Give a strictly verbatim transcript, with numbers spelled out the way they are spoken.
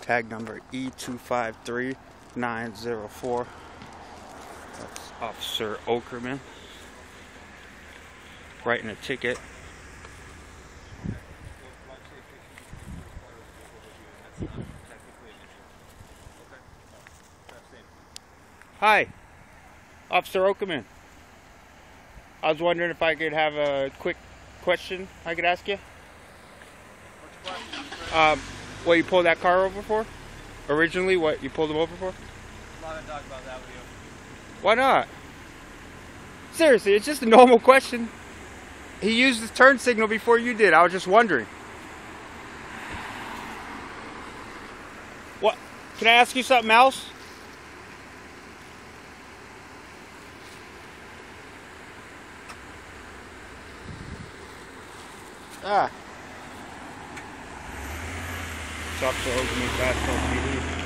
Tag number E two five three nine zero four. That's Officer Okerman writing a ticket. Hi, Officer Okerman. I was wondering if I could have a quick question I could ask you. Um, what you pulled that car over for? Originally, what you pulled him over for? I'm not gonna talk about that with you. Why not? Seriously, it's just a normal question. He used his turn signal before you did. I was just wondering. What? Can I ask you something else? Ah. It's Officer Okerman, fast P D.